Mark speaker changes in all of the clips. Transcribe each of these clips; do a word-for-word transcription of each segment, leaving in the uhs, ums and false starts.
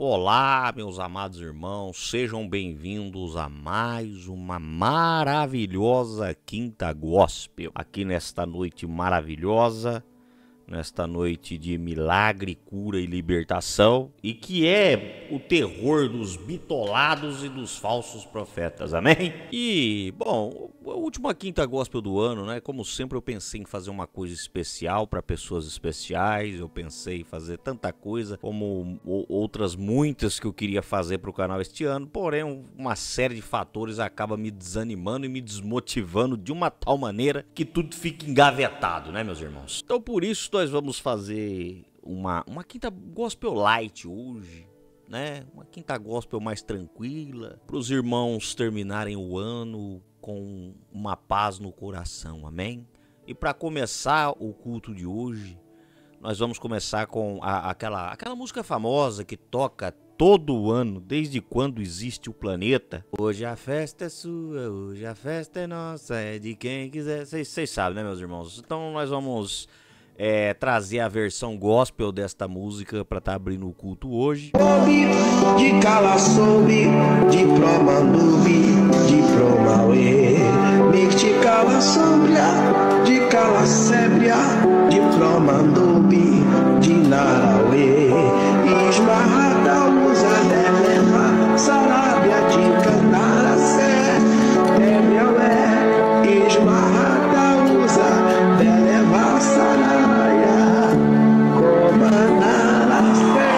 Speaker 1: Olá, meus amados irmãos, sejam bem-vindos a mais uma maravilhosa Quinta Gospel. Aqui nesta noite maravilhosa, nesta noite de milagre, cura e libertação, e que é o terror dos bitolados e dos falsos profetas, amém? E, bom, a última Quinta Gospel do ano, né? Como sempre eu pensei em fazer uma coisa especial para pessoas especiais, eu pensei em fazer tanta coisa, como outras muitas que eu queria fazer para o canal este ano, porém uma série de fatores acaba me desanimando e me desmotivando de uma tal maneira que tudo fica engavetado, né, meus irmãos? Então por isso nós vamos fazer uma, uma Quinta Gospel Light hoje, né? Uma Quinta Gospel mais tranquila, para os irmãos terminarem o ano com uma paz no coração, amém? E para começar o culto de hoje, nós vamos começar com a, aquela, aquela música famosa que toca todo ano, desde quando existe o planeta. Hoje a festa é sua, hoje a festa é nossa, é de quem quiser. Vocês sabem, né, meus irmãos? Então nós vamos é, trazer a versão gospel desta música para estar tá abrindo o culto hoje.
Speaker 2: De cala soube, de promandubi, de promauê, de cala sombria, de cala sébria, de promandubi, de narauê, esmarrada usa delema, salábia de candaracé, é meu é, esmarrada usa delema, salábia, comandar a fé.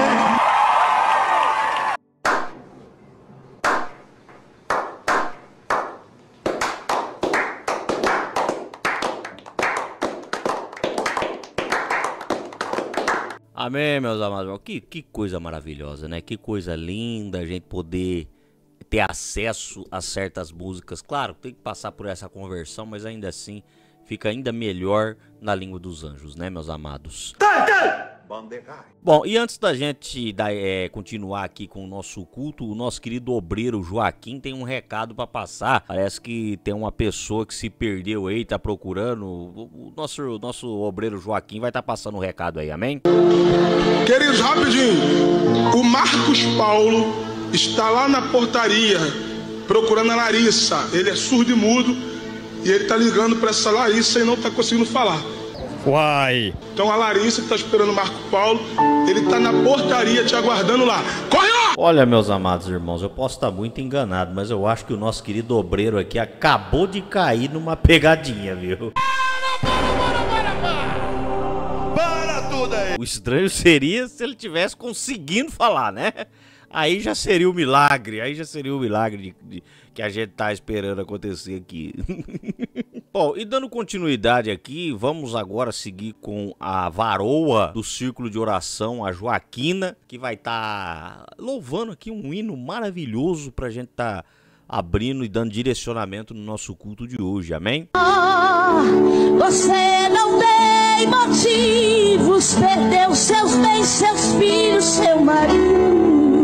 Speaker 1: Amém, meus amados. Que, que coisa maravilhosa, né? Que coisa linda a gente poder ter acesso a certas músicas. Claro, tem que passar por essa conversão, mas ainda assim fica ainda melhor na língua dos anjos, né, meus amados? Bom, e antes da gente da, é, continuar aqui com o nosso culto, o nosso querido obreiro Joaquim tem um recado para passar. Parece que tem uma pessoa que se perdeu aí, tá procurando. O, o nosso, nosso obreiro Joaquim vai estar tá passando o recado aí, amém?
Speaker 3: Queridos, rapidinho, o Marcos Paulo está lá na portaria procurando a Larissa. Ele é surdo e mudo e ele tá ligando para essa Larissa e não tá conseguindo falar.
Speaker 4: Uai!
Speaker 3: Então a Larissa que tá esperando o Marco Paulo, ele tá na portaria te aguardando lá. Corre lá!
Speaker 1: Olha, meus amados irmãos, eu posso estar muito enganado, mas eu acho que o nosso querido obreiro aqui acabou de cair numa pegadinha, viu?
Speaker 4: Para, para, para, para! Para tudo aí!
Speaker 1: O estranho seria se ele tivesse conseguindo falar, né? Aí já seria o milagre, aí já seria o milagre de, de, que a gente tá esperando acontecer aqui. Bom, e dando continuidade aqui, vamos agora seguir com a varoa do círculo de oração, a Joaquina, que vai estar tá louvando aqui um hino maravilhoso pra gente tá abrindo e dando direcionamento no nosso culto de hoje, amém?
Speaker 5: Oh, você não tem motivos, perdeu seus bens, seus filhos, seu marido.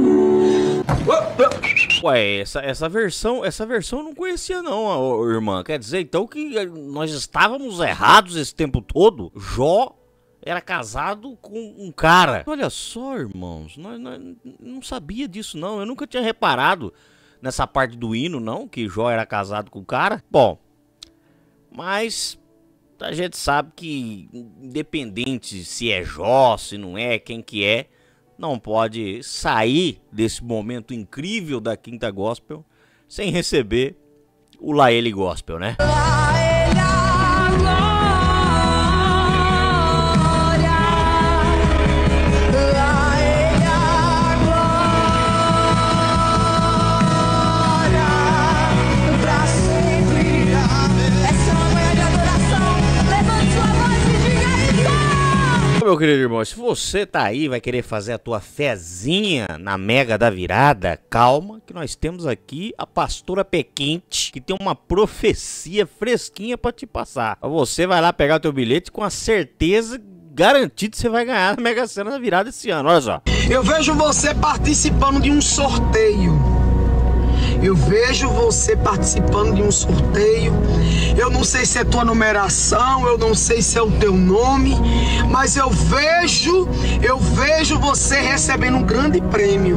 Speaker 1: Ué, essa, essa versão, essa versão eu não conhecia não, ó, irmã. Quer dizer então que nós estávamos errados esse tempo todo? Jó era casado com um cara. Olha só, irmãos, nós, nós não sabia disso não. Eu nunca tinha reparado nessa parte do hino não, que Jó era casado com um cara. Bom, mas a gente sabe que independente se é Jó, se não é, quem que é, não pode sair desse momento incrível da Quinta Gospel sem receber o Laele Gospel, né? Meu querido irmão, se você tá aí, vai querer fazer a tua fezinha na mega da virada, calma, que nós temos aqui a pastora Pequinte, que tem uma profecia fresquinha pra te passar. Você vai lá pegar o teu bilhete com a certeza garantida que você vai ganhar na Mega Sena da virada esse ano, olha só.
Speaker 2: Eu vejo você participando de um sorteio Eu vejo você participando de um sorteio. Eu não sei se é tua numeração, eu não sei se é o teu nome, mas eu vejo, eu vejo você recebendo um grande prêmio.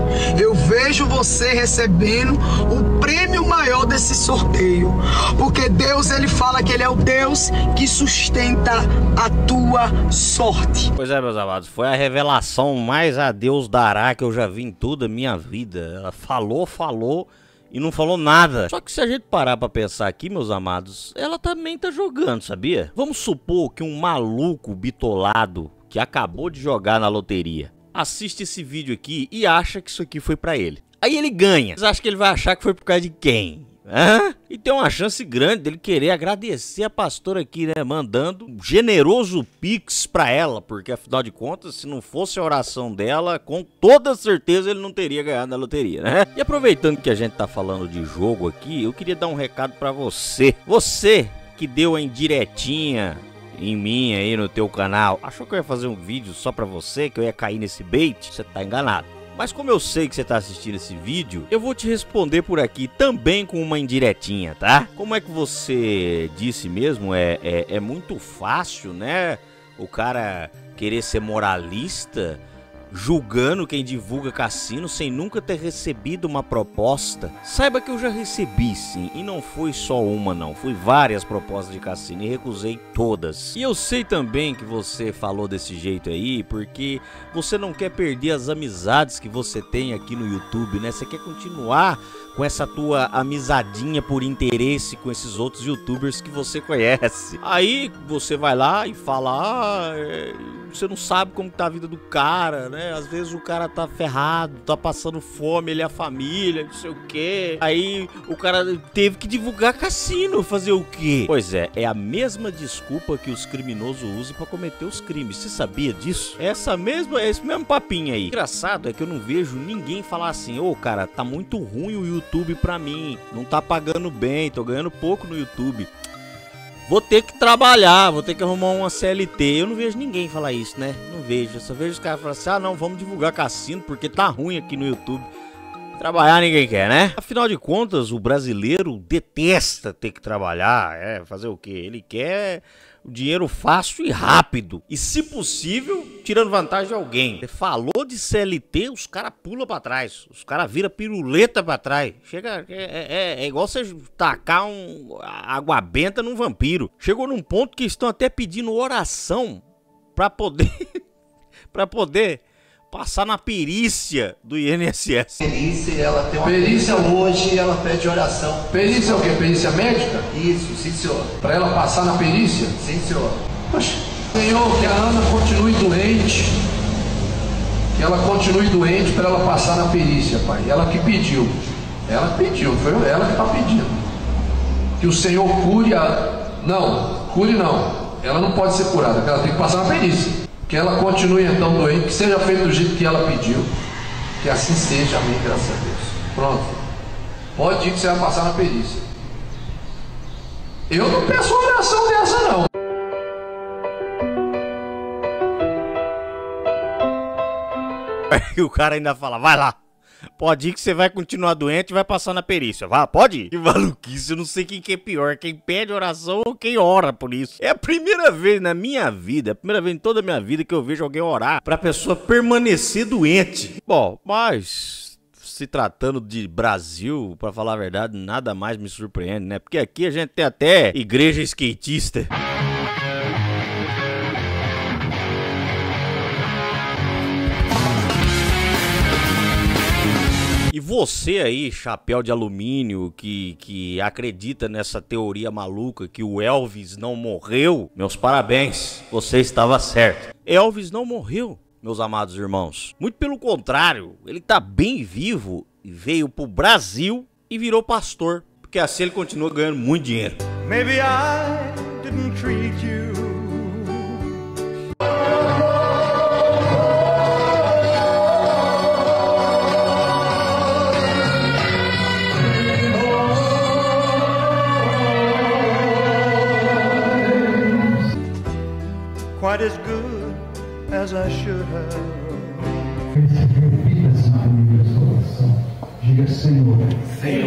Speaker 2: Eu vejo você recebendo o prêmio maior desse sorteio, porque Deus, ele fala que ele é o Deus que sustenta a tua sorte.
Speaker 1: Pois é, meus amados, foi a revelação mais a Deus dará que eu já vi em toda a minha vida. Ela falou, falou e não falou nada. Só que se a gente parar pra pensar aqui, meus amados, ela também tá jogando, sabia? Vamos supor que um maluco bitolado que acabou de jogar na loteria assiste esse vídeo aqui e acha que isso aqui foi pra ele. Aí ele ganha. Vocês acham que ele vai achar que foi por causa de quem? Hã? E tem uma chance grande dele querer agradecer a pastora aqui, né? Mandando um generoso pix pra ela. Porque afinal de contas, se não fosse a oração dela, com toda certeza ele não teria ganhado na loteria, né? E aproveitando que a gente tá falando de jogo aqui, eu queria dar um recado pra você. Você que deu a indiretinha em mim aí no teu canal, achou que eu ia fazer um vídeo só pra você, que eu ia cair nesse bait? Você tá enganado. Mas como eu sei que você tá assistindo esse vídeo, eu vou te responder por aqui também com uma indiretinha, tá? Como é que você disse mesmo, é, é, é muito fácil, né? O cara querer ser moralista, julgando quem divulga cassino sem nunca ter recebido uma proposta. Saiba que eu já recebi sim, e não foi só uma não, foi várias propostas de cassino e recusei todas. E eu sei também que você falou desse jeito aí porque você não quer perder as amizades que você tem aqui no YouTube, né? Você quer continuar com essa tua amizadinha por interesse com esses outros youtubers que você conhece. Aí você vai lá e fala, ah, é, você não sabe como tá a vida do cara, né? Às vezes o cara tá ferrado, tá passando fome, ele é a família, não sei o quê. Aí o cara teve que divulgar cassino, fazer o quê? Pois é, é a mesma desculpa que os criminosos usam pra cometer os crimes. Você sabia disso? Essa mesma, é esse mesmo papinho aí. Engraçado é que eu não vejo ninguém falar assim, ô, cara, tá muito ruim o YouTube YouTube pra mim, não tá pagando bem, tô ganhando pouco no YouTube, vou ter que trabalhar, vou ter que arrumar uma C L T. Eu não vejo ninguém falar isso, né? Não vejo, eu só vejo os caras falar assim, ah não, vamos divulgar cassino porque tá ruim aqui no YouTube. Trabalhar ninguém quer, né? Afinal de contas, o brasileiro detesta ter que trabalhar, é, fazer o quê? Ele quer o dinheiro fácil e rápido. E se possível, tirando vantagem de alguém. Você falou de C L T, os caras pulam pra trás. Os caras viram piruleta pra trás. Chega, é, é, é igual você tacar um água benta num vampiro. Chegou num ponto que estão até pedindo oração pra poder... pra poder... passar na perícia do I N S S.
Speaker 6: Perícia, ela tem uma perícia hoje, ela pede oração.
Speaker 7: Perícia é o quê? Perícia médica?
Speaker 6: Isso, sim senhor.
Speaker 7: Para ela passar na perícia?
Speaker 6: Sim senhor.
Speaker 7: Poxa, Senhor, que a Ana continue doente, que ela continue doente para ela passar na perícia, Pai. Ela que pediu, ela pediu, foi ela que está pedindo. Que o Senhor cure a... Não, cure não. Ela não pode ser curada, porque ela tem que passar na perícia. Que ela continue então doente, que seja feito do jeito que ela pediu, que assim seja, amém, graças a Deus. Pronto, pode ir que você vai passar na perícia. Eu não peço uma oração dessa não.
Speaker 1: Aí o cara ainda fala, vai lá, pode ir que você vai continuar doente e vai passar na perícia. Vá, pode ir. Que maluquice, eu não sei quem que é pior, quem pede oração ou quem ora por isso. É a primeira vez na minha vida, é a primeira vez em toda a minha vida que eu vejo alguém orar pra pessoa permanecer doente. Bom, mas se tratando de Brasil, pra falar a verdade, nada mais me surpreende, né? Porque aqui a gente tem até igreja skatista. E você aí, chapéu de alumínio, que, que acredita nessa teoria maluca que o Elvis não morreu, meus parabéns, você estava certo. Elvis não morreu, meus amados irmãos. Muito pelo contrário, ele tá bem vivo e veio pro Brasil e virou pastor, porque assim ele continua ganhando muito dinheiro.
Speaker 4: Maybe I didn't treat you quite as good as I should have.
Speaker 8: Repita essa palavra em seu coração. Diga, Senhor,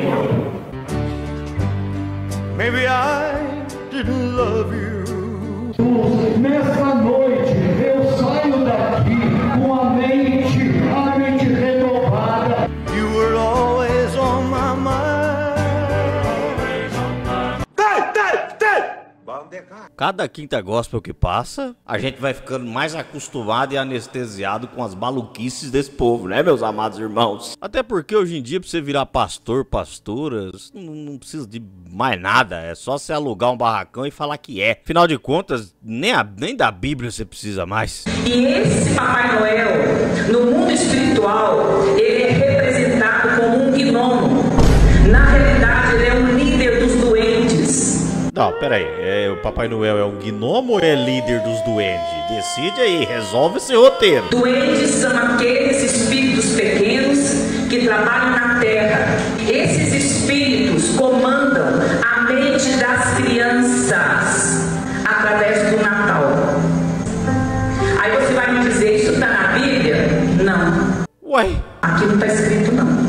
Speaker 4: Maybe I didn't love you.
Speaker 8: Nessa noite eu saio daqui com a mente, a mente renovada.
Speaker 4: You were always on my mind. Hey, hey, hey!
Speaker 1: Cada quinta gospel que passa, a gente vai ficando mais acostumado e anestesiado com as maluquices desse povo, né, meus amados irmãos? Até porque hoje em dia, pra você virar pastor, pastora, não, não precisa de mais nada. É só você alugar um barracão e falar que é. Afinal de contas, nem, a, nem da Bíblia você precisa mais.
Speaker 9: E esse Papai Noel, no mundo espiritual, ele é representado como um gnomo. Na realidade, ele é um líder dos doentes.
Speaker 1: Não, pera aí, é, o Papai Noel é um gnomo ou é líder dos duendes? Decide aí, resolve esse roteiro.
Speaker 9: Duendes são aqueles espíritos pequenos que trabalham na terra. Esses espíritos comandam a mente das crianças através do Natal. Aí você vai me dizer, isso está na Bíblia? Não.
Speaker 1: Ué?
Speaker 9: Aqui não está escrito não.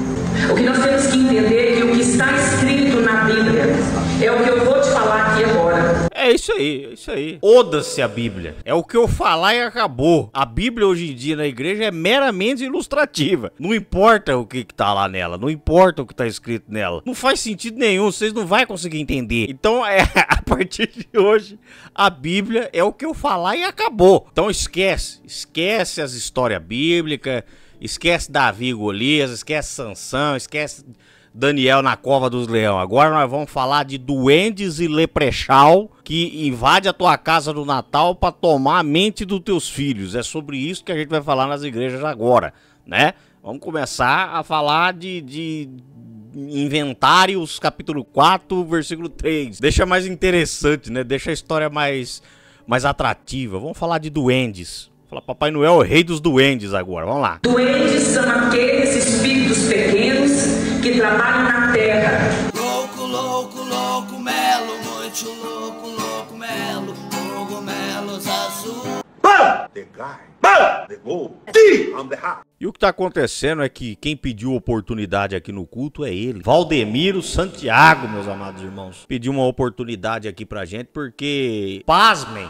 Speaker 9: O que nós temos que entender é que o que está escrito na Bíblia é o que eu vou te falar aqui agora.
Speaker 1: É isso aí, é isso aí. Oda-se a Bíblia. É o que eu falar e acabou. A Bíblia hoje em dia na igreja é meramente ilustrativa. Não importa o que, que tá lá nela, não importa o que tá escrito nela. Não faz sentido nenhum, vocês não vão conseguir entender. Então, é, a partir de hoje, a Bíblia é o que eu falar e acabou. Então esquece, esquece as histórias bíblicas, esquece Davi e Golias, esquece Sansão, esquece Daniel na cova dos leões. Agora nós vamos falar de duendes e leprechal que invade a tua casa no Natal para tomar a mente dos teus filhos. É sobre isso que a gente vai falar nas igrejas agora, né? Vamos começar a falar de, de Inventários, capítulo quatro, versículo três. Deixa mais interessante, né? Deixa a história mais, mais atrativa. Vamos falar de duendes. Fala, Papai Noel é o rei dos duendes agora, vamos lá.
Speaker 9: Duendes são aqueles espíritos pequenos que trabalham na terra.
Speaker 10: Louco, louco, louco, melo, muito louco, louco, melo, cogumelos azul.
Speaker 4: The guy, the gold, I'm the hat.
Speaker 1: E o que tá acontecendo é que quem pediu oportunidade aqui no culto é ele, Valdemiro Santiago, meus amados irmãos. Pediu uma oportunidade aqui pra gente porque, pasmem,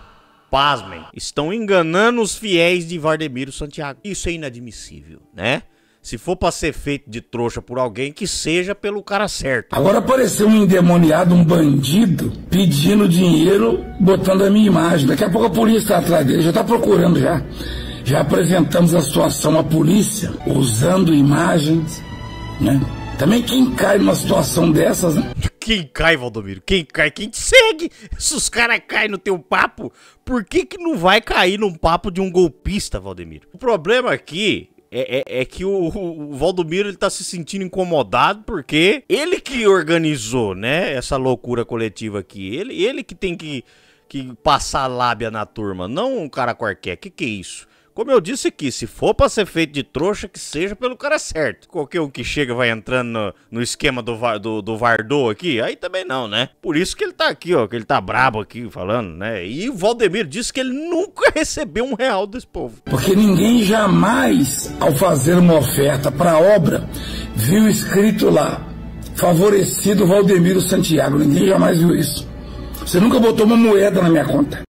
Speaker 1: Pasmem, estão enganando os fiéis de Valdemiro Santiago. Isso é inadmissível, né? Se for pra ser feito de trouxa por alguém, que seja pelo cara certo.
Speaker 8: Agora apareceu um endemoniado, um bandido, pedindo dinheiro, botando a minha imagem. Daqui a pouco a polícia tá atrás dele, já tá procurando já. Já apresentamos a situação à polícia, usando imagens, né? Também quem cai numa situação dessas, né?
Speaker 1: Quem cai, Valdomiro? Quem cai? Quem te segue? Se os caras caem no teu papo, por que que não vai cair num papo de um golpista, Valdemiro? O problema aqui é, é, é que o, o, o Valdomiro ele tá se sentindo incomodado porque ele que organizou, né, essa loucura coletiva aqui. Ele, ele que tem que, que passar lábia na turma, não um cara qualquer. Que que é isso? Como eu disse aqui, se for pra ser feito de trouxa, que seja pelo cara certo. Qualquer um que chega vai entrando no, no esquema do, do, do Vardô aqui, aí também não, né? Por isso que ele tá aqui, ó, que ele tá brabo aqui falando, né? E o Valdemiro disse que ele nunca recebeu um real desse povo.
Speaker 8: Porque ninguém jamais, ao fazer uma oferta pra obra, viu escrito lá, favorecido Valdemiro Santiago. Ninguém jamais viu isso. Você nunca botou uma moeda na minha conta.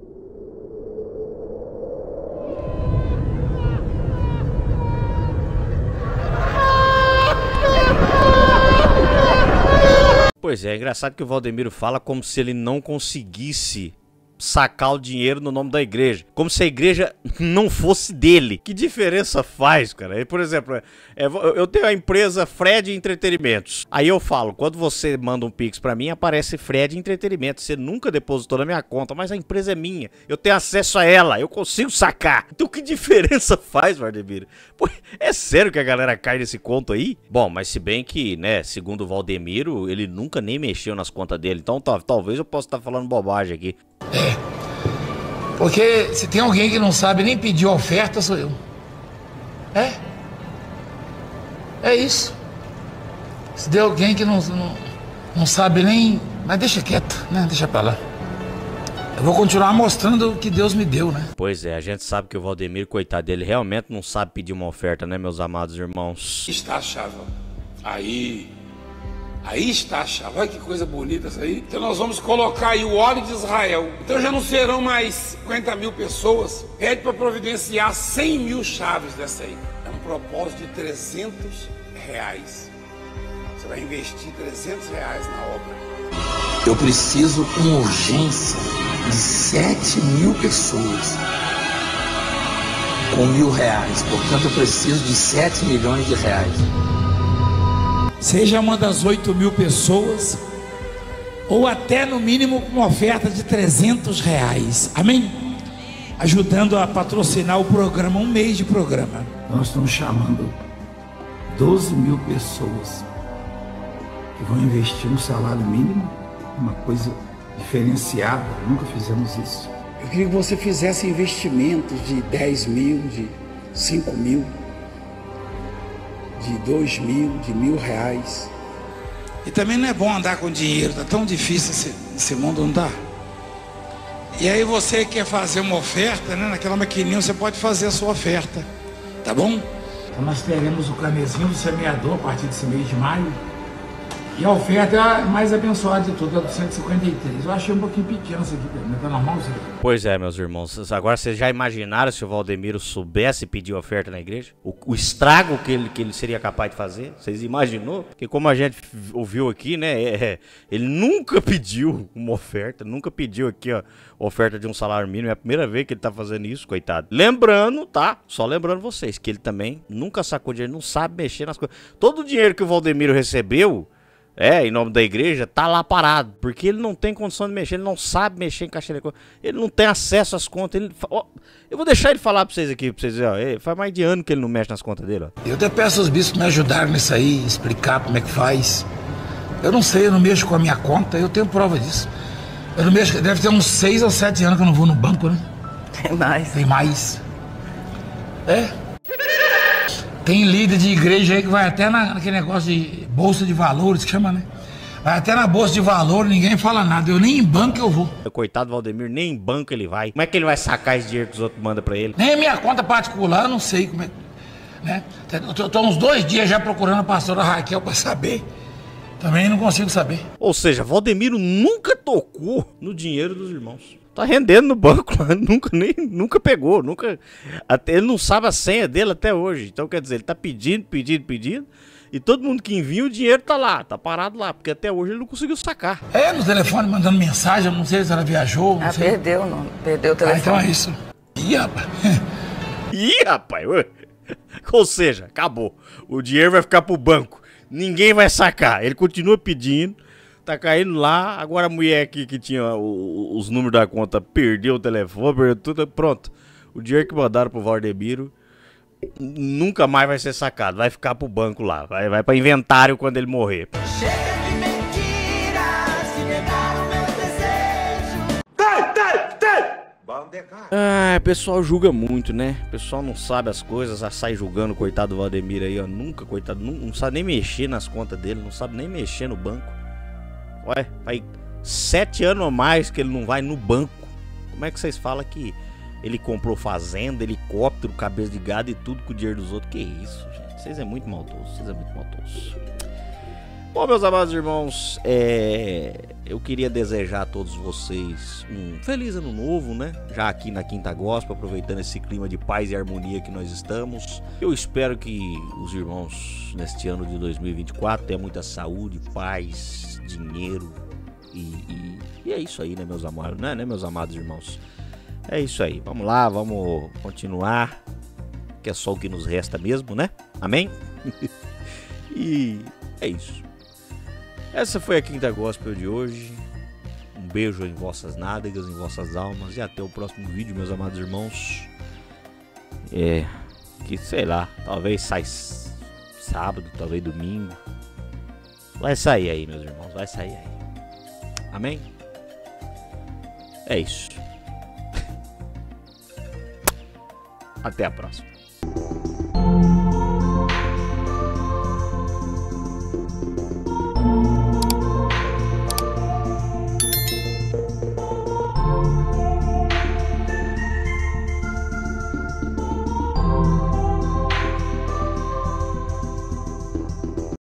Speaker 1: Pois é, é engraçado que o Valdemiro fala como se ele não conseguisse sacar o dinheiro no nome da igreja. Como se a igreja não fosse dele. Que diferença faz, cara? Por exemplo, é, eu tenho a empresa Fred Entretenimentos. Aí eu falo, quando você manda um Pix pra mim, aparece Fred Entretenimento. Você nunca depositou na minha conta, mas a empresa é minha. Eu tenho acesso a ela, eu consigo sacar. Então que diferença faz, Valdemiro? Pô, é sério que a galera cai nesse conto aí? Bom, mas se bem que, né, segundo o Valdemiro, ele nunca nem mexeu nas contas dele. Então talvez eu possa estar falando bobagem aqui.
Speaker 11: É, porque se tem alguém que não sabe nem pedir oferta, sou eu. É, é isso. Se tem alguém que não, não, não sabe nem, mas deixa quieto, né, deixa pra lá. Eu vou continuar mostrando o que Deus me deu, né?
Speaker 1: Pois é, a gente sabe que o Valdemiro, coitado dele, realmente não sabe pedir uma oferta, né, meus amados irmãos?
Speaker 12: Está a chave. Aí,
Speaker 11: Aí está a chave, olha que coisa bonita essa aí. Então nós vamos colocar aí o óleo de Israel. Então já não serão mais cinquenta mil pessoas. Pede para providenciar cem mil chaves dessa aí. É um propósito de trezentos reais. Você vai investir trezentos reais na obra. Eu preciso com urgência de sete mil pessoas com mil reais. Portanto, eu preciso de sete milhões de reais. Seja uma das oito mil pessoas, ou até no mínimo uma oferta de trezentos reais, amém? Ajudando a patrocinar o programa, um mês de programa. Nós estamos chamando doze mil pessoas que vão investir no salário mínimo, uma coisa diferenciada, nunca fizemos isso. Eu queria que você fizesse investimentos de dez mil, de cinco mil, de dois mil, de mil reais. E também não é bom andar com dinheiro, tá tão difícil esse, esse mundo, não dá? E aí você quer fazer uma oferta, né? Naquela maquininha você pode fazer a sua oferta, tá bom? Então nós teremos o canezinho do semeador a partir desse mês de maio. E a oferta é a mais abençoada de tudo, é do cento e cinquenta e três. Eu achei um pouquinho pequeno isso aqui, não tá normal isso aqui?
Speaker 1: Pois é, meus irmãos. Agora vocês já imaginaram se o Valdemiro soubesse pedir oferta na igreja? O, o estrago que ele, que ele seria capaz de fazer? Vocês imaginou? Porque como a gente ouviu aqui, né? É, é, ele nunca pediu uma oferta, nunca pediu aqui, ó, oferta de um salário mínimo. É a primeira vez que ele tá fazendo isso, coitado. Lembrando, tá? Só lembrando vocês que ele também nunca sacou dinheiro, não sabe mexer nas coisas. Todo o dinheiro que o Valdemiro recebeu, é, em nome da igreja, tá lá parado. Porque ele não tem condição de mexer, ele não sabe mexer em caixa de conta. Ele não tem acesso às contas. Ele, ó, eu vou deixar ele falar pra vocês aqui, pra vocês verem, ó. Faz mais de ano que ele não mexe nas contas dele, ó.
Speaker 11: Eu até peço aos bispos me ajudarem nisso aí, explicar como é que faz. Eu não sei, eu não mexo com a minha conta, eu tenho prova disso. Eu não mexo, deve ter uns seis ou sete anos que eu não vou no banco, né?
Speaker 12: Tem mais.
Speaker 11: Tem mais. É. Tem líder de igreja aí que vai até na, naquele negócio de bolsa de valores, que chama, né? Vai até na bolsa de valores, ninguém fala nada. Eu nem em banco eu vou.
Speaker 1: Coitado do Valdemiro, nem em banco ele vai. Como é que ele vai sacar esse dinheiro que os outros mandam pra ele?
Speaker 11: Nem a minha conta particular, eu não sei como é. Né? Eu tô, tô uns dois dias já procurando a pastora Raquel pra saber. Também não consigo saber.
Speaker 1: Ou seja, Valdemiro nunca tocou no dinheiro dos irmãos. Tá rendendo no banco lá, nunca, nem, nunca pegou, nunca. Até, ele não sabe a senha dele até hoje. Então quer dizer, ele tá pedindo, pedindo, pedindo. E todo mundo que envia o dinheiro tá lá, tá parado lá, porque até hoje ele não conseguiu sacar.
Speaker 11: É, no telefone mandando mensagem, eu não sei se ela viajou. Não
Speaker 12: ah,
Speaker 11: sei.
Speaker 12: perdeu, não. Perdeu o telefone.
Speaker 11: Ah, então é isso. Ih, rapaz.
Speaker 1: Ih, rapaz. Ou seja, acabou. O dinheiro vai ficar pro banco. Ninguém vai sacar. Ele continua pedindo. Tá caindo lá, agora a mulher aqui que tinha o, os números da conta perdeu o telefone, perdeu tudo, pronto. O dinheiro que mandaram pro Valdemiro nunca mais vai ser sacado, vai ficar pro banco lá, vai, vai pra inventário quando ele morrer.
Speaker 10: Chega de mentiras, se negar o meu desejo. Tem, tem, tem!
Speaker 1: Ah, o pessoal julga muito, né? O pessoal não sabe as coisas, já sai julgando o coitado do Valdemiro aí, ó. Nunca, coitado, não, não sabe nem mexer nas contas dele, não sabe nem mexer no banco. Ué, faz sete anos ou mais que ele não vai no banco. Como é que vocês falam que ele comprou fazenda, helicóptero, cabeça de gado e tudo com o dinheiro dos outros? Que isso, gente? Vocês é muito maldosos, vocês é muito maldosos. Bom, meus amados irmãos, é... eu queria desejar a todos vocês um feliz ano novo, né? Já aqui na Quinta Gospel, aproveitando esse clima de paz e harmonia que nós estamos. Eu espero que os irmãos neste ano de dois mil e vinte e quatro tenham muita saúde, paz, dinheiro e, e, e é isso aí, né, meus amados, né, né, meus amados irmãos? É isso aí, vamos lá, vamos continuar, que é só o que nos resta mesmo, né? Amém? E é isso. Essa foi a Quinta Gospel de hoje. Um beijo em vossas nádegas, em vossas almas e até o próximo vídeo, meus amados irmãos. É, que sei lá, talvez sai sábado, talvez domingo. Vai sair aí, meus irmãos, vai sair aí. Amém? É isso. Até a próxima.